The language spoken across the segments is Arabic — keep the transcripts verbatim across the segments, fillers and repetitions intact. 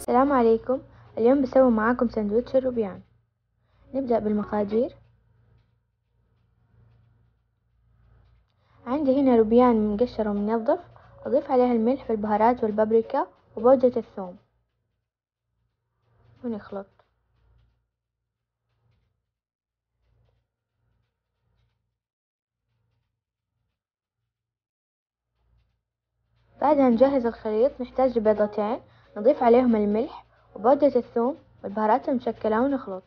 السلام عليكم. اليوم بسوي معاكم سندوتش الروبيان. نبدأ بالمقادير. عندي هنا روبيان مقشر ومنظف، أضيف عليها الملح والبهارات والبابريكا وبودرة الثوم ونخلط. بعدها نجهز الخليط. نحتاج بيضتين، نضيف عليهم الملح وبودرة الثوم والبهارات المشكلة ونخلط.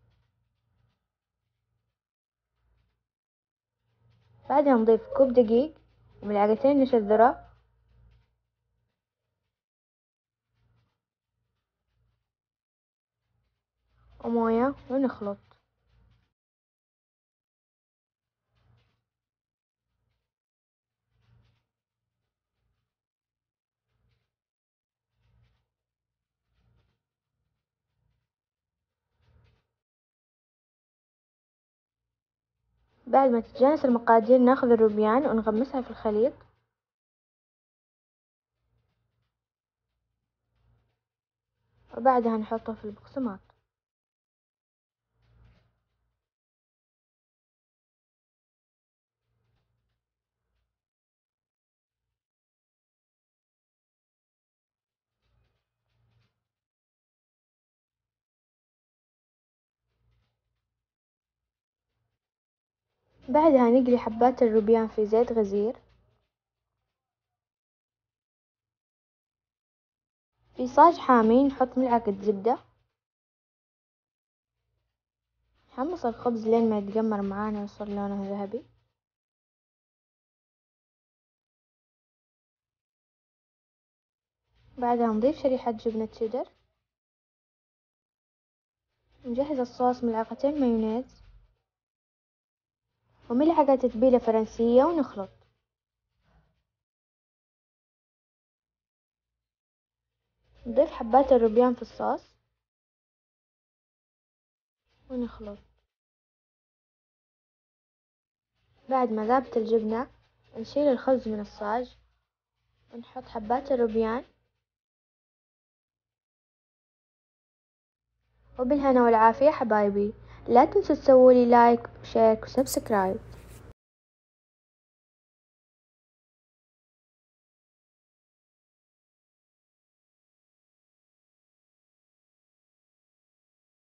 بعدها نضيف كوب دقيق وملعقتين نشا الذرة وموية ونخلط. بعد ما تتجانس المقادير ناخذ الروبيان ونغمسها في الخليط، وبعدها نحطه في البقسماط. بعدها نقلي حبات الروبيان في زيت غزير. في صاج حامي نحط ملعقة زبدة. نحمص الخبز لين ما يتقمر معانا ويصير لونه ذهبي. بعدها نضيف شريحة جبنة شيدر. نجهز الصوص ملعقتين مايونيز وملعقة تتبيلة فرنسية ونخلط. نضيف حبات الروبيان في الصوص ونخلط. بعد ما ذابت الجبنة نشيل الخبز من الصاج ونحط حبات الروبيان، وبالهنا والعافية حبايبي. لا تنسوا تسووا لي لايك وشير وسبسكرايب.